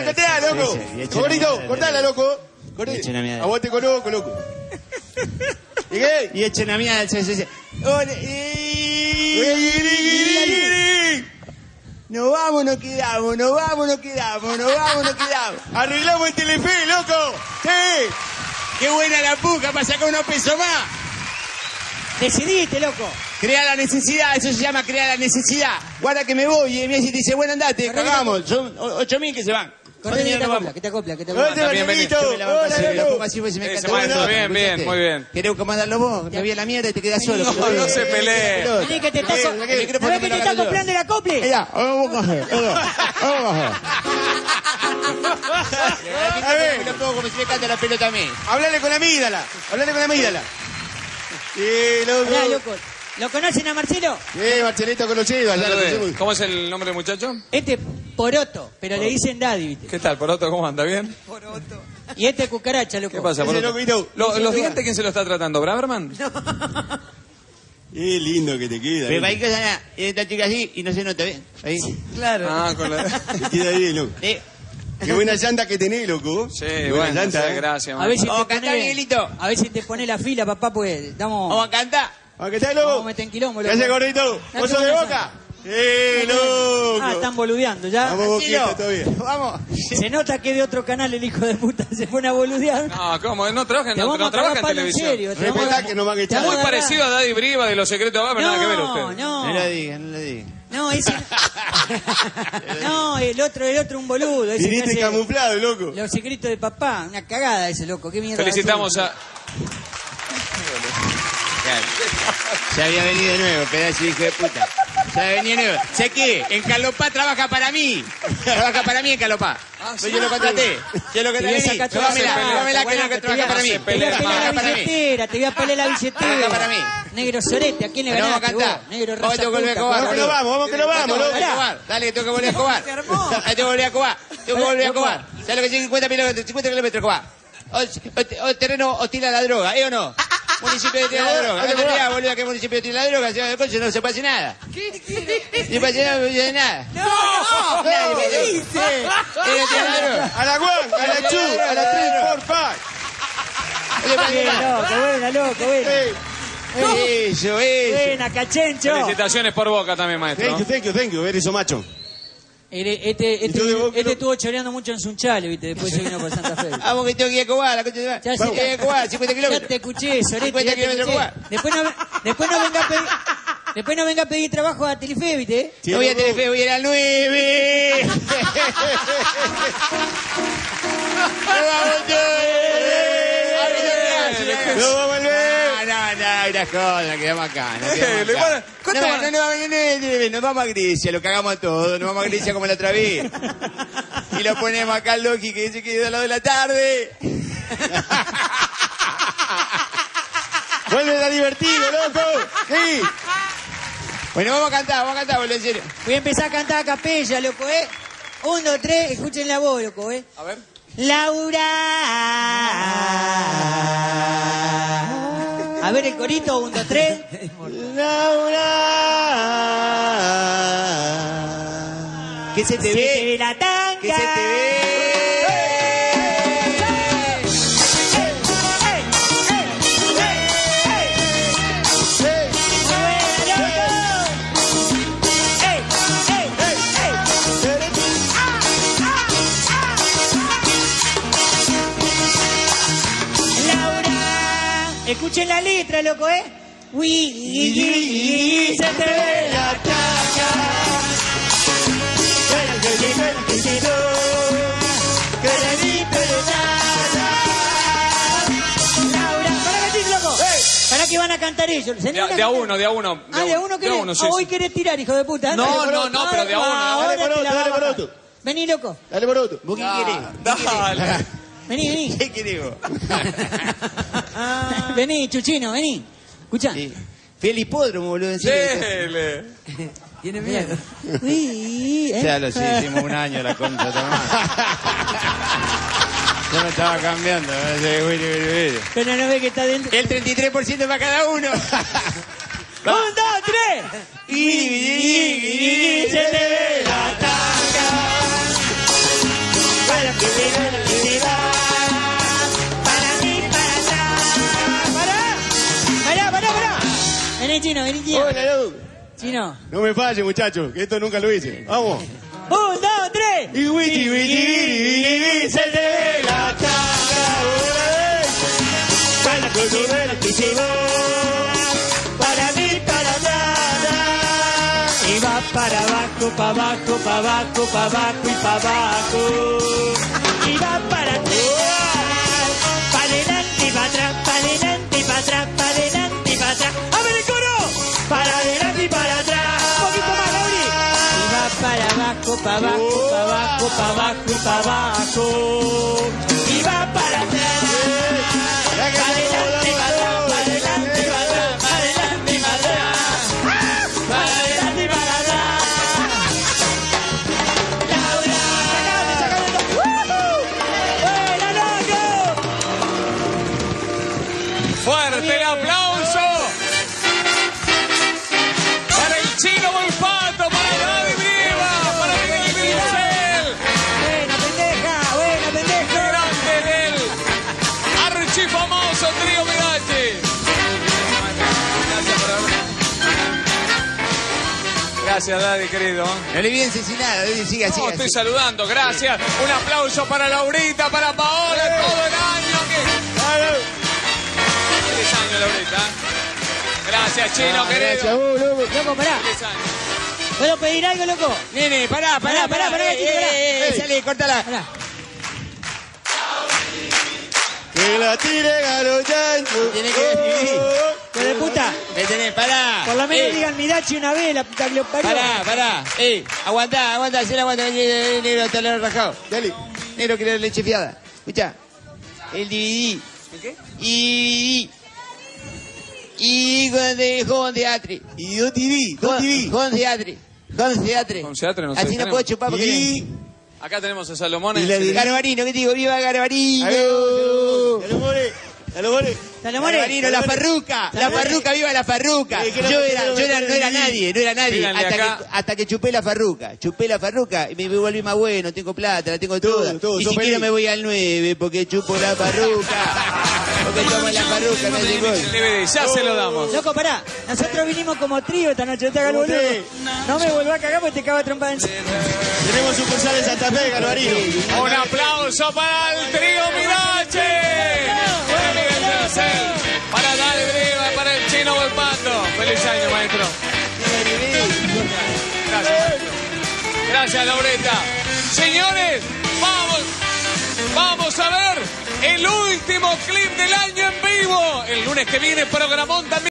cortá, loco. Gorrito, cortala, loco. A vos te conozco, loco. ¿Y qué? Y echen a mierda. Nos vamos, nos quedamos. Arreglamos el Telefe, loco. Sí. Qué buena la puca para sacar unos pesos más. Decidiste, loco. Crea la necesidad, eso se llama crear la necesidad. Guarda que me voy y me dice, bueno, andate, cagamos. Son 8.000 que se van. Corre, que te acopla. Hola, Benito. Hola, loco. Bien, muy bien. ¿Querés comandarlo vos? Me voy a la mierda y te quedas solo. No se pelee. Vení que te está acoplando el acople. Ya, vamos a hacer. A ver, no puedo como si me canta la pelota a mí. Hablale con la amígdala. Loco. ¿Lo conocen a Marcelo? Sí, Marcelito conocido. Allá lo conocemos. ¿Cómo es el nombre del muchacho? Poroto, pero le dicen Daddy, ¿viste? ¿Qué tal, Poroto? ¿Cómo anda? ¿Bien? Poroto. Y cucaracha, loco. ¿Qué pasa, Poroto? ¿Los dientes quién se lo está tratando? ¿Braverman? Qué lindo que te queda. Pero ahí cosa nada, esta chica así y no se nota, ¿ves? Ahí. Claro. Ah, con la... Te queda bien, loco. Qué buena llanta que tenés, loco. Sí, buena bueno, llanta, gracias. A ver si Vamos a cantar, Miguelito. A ver si te pone la fila, papá, pues damos... Vamos a cantar. ¿A qué tal, loco? Vamos a meter en quilombo, ¿Qué loco. haces, gordito? ¿Vos sos de Boca? Loco. Ah, están boludeando ya. Vamos, Boquita, todavía. Vamos. Se nota que de otro canal el hijo de puta se pone a boludear. No, ¿cómo? No trabaja Te vamos a trabaja cagar en palo en televisión. serio. Respetá que nos van a echar. Muy parecido a Daddy Briva de Los Secretos de Babel, nada que ver usted. No lo digan. No, ese... No, el otro un boludo. Ese Viniste que hace camuflado, loco. Los secretos de papá. Una cagada ese loco. ¿Qué mierda? Felicitamos a... Se había venido de nuevo, pedazo de hijo de puta. Se había venido de nuevo. Sé que en Calopá trabaja para mí. Trabaja para mí en Calopá. Pues yo lo contraté. Yo lo contraté. Llévamela que no trabaja para mí. Te voy a pelear la billetera. Te voy a pelear la billetera. Trabaja para mí. Negro sorete. ¿A quién le Vamos a ganaste cantar. vos? Negro Vamos raza a volver a puta. cobar. Vamos que lo vamos, loco. Dale, que tengo que volver a cobar. Ahí tengo que volver a cobar. Tengo que volver a cobar. ¿Sabes lo que es 50 kilómetros cobar? O terreno hostil a la droga, ¿eh o no? Municipio de la droga. No tendría, boludo, que municipio de la droga, no se pase nada. ¿Qué quiere? Ni pase nada, no pase nada. ¡No! ¿Qué dice? A la 1, a la 2, a la 3, 4, 5. Loco, buena. Eso. Buena, cachencho. Felicitaciones por Boca también, maestro. Thank you, eres macho. Este estuvo choreando mucho en Sunchales, ¿viste? Después se vino por Santa Fe. Vamos que tengo que ir a Cobar, la concha de Ya tengo que ir a Cobar, 50 Ya kilómetros. te escuché, Sorete. 50 kilómetros Cobar. Después no venga a pedir trabajo a Telefe, ¿viste? No voy a Telefe, voy a ir al 9. ¡No vamos a volver! No, una joda, quedamos acá. Nos vamos a Grecia, lo cagamos todo, nos vamos a Grecia como la otra vez. Y lo ponemos acá al Loki que dice que es a las 2 de la tarde. ¡Vuelve a divertido, loco! ¡Sí! Bueno, vamos a cantar, boludo, en serio. Voy a empezar a cantar a capella, loco, ¿eh? 1, 2, 3, escuchen la voz, loco, ¿eh? A ver. Laura. A ver el corito, 1, 2, 3. Laura. ¿Qué se te ve? La tanga. ¿Qué se te ve? Escuchen la letra, loco, ¿eh? Se te ve la taca. Laura, ¿para qué dices, loco? ¿Para qué van a cantar ellos? De a uno. Ah, de a uno querés. sí, Hoy sí. querés tirar, hijo de puta. No, pero de a uno. Dale por otro. Vení, loco. Dale por otro. ¿Vos qué querés? Dale. Vení. ¿Qué querés vos? Vení, Chuchino, vení. Escuchá. Sí. Fui al hipódromo, boludo, en serio. Dele. Tiene miedo. Uy, Ya lo sé, hicimos un año la concha, Tomás. Yo me estaba cambiando. Pero no ve que está dentro. El 33% para cada uno. 1, 2, 3. Se te ve la taca. que se va, que se va. Para mí, para atrás. Pará. Vení, Chino, vení, Chino. Hola, loco. Chino. No me falle, muchachos, que esto nunca lo hice. Vamos. 1, 2, 3. Y witi, se te ve la cara. Para que se va, que se va. Para mí, para atrás. Y va para abajo, para abajo, para abajo, para abajo y para abajo. Y va para atrás. Para adelante y para atrás. Para adelante y para atrás. Para adelante y para atrás. ¡A ver el coro! Para adelante y para atrás. Un poquito más, Lauri. Y va para abajo, para abajo, para abajo, para abajo y para abajo. Y va para atrás. Para adelante y para atrás. Para adelante y para atrás. Para adelante y para atrás. Para adelante y para atrás. Laura. Sacame todo. ¡Buena, loco! Fuerte el aplauso para el Chino Volpato, para Gaby Brieva, para Miguel Pincel. Buena pendeja. Grande del archifamoso trío Midachi. Gracias, Daddy, querido. No le pienses sin nada, siga, No, siga. estoy saludando, gracias. Un aplauso para Laurita, para Paola, todo el año. Feliz año, Laurita. Gracias, Chino, querido. Gracias, vos, loco. Loco, pará. Feliz año. ¿Puedo pedir algo, loco? Nene, pará. Sale, cortala. Pará. Que la tire Galoyancho. Tiene que dividir. Hijo de puta. Me tenés, pará. Por lo menos digan Midachi una vez, la puta que lo parió. Pará. Aguantá, si la aguanta, negro, está el rajado. Dale. Negro, quiere leche fiada. Escuchá. El DVD. ¿Qué? Y con teatri. Y dos TV. Con teatri. Con teatri, no sé, Así no tenemos. puedo chupar porque... Y... Acá tenemos a Salomón. Y la de- Garbarino, ¿qué te digo? ¡Viva Garbarino! Salomone. Garbarino, la farruca, viva la farruca. Yo no era nadie. Díganle Hasta que chupé la farruca y me volví más bueno, tengo plata, la tengo toda. Todo, Y sos si quiero feliz. me voy al 9 porque chupo la farruca. Porque tomo la farruca, me hace gol. El DVD, ya se lo damos. Loco, pará. Nosotros vinimos como trío esta noche, no te hagas el boludo. No me vuelvas a cagar porque te cago a trompada en... Tenemos sucursal en Santa Fe, Garbarino. Un aplauso para el trío Midache. Para Miguel Pincel, para Dale Brieva, para el Chino Volpato. Feliz año, maestro. Gracias, maestro. Gracias, Laureta. Señores, vamos a ver el último clip del año en vivo. El lunes que viene, programón también.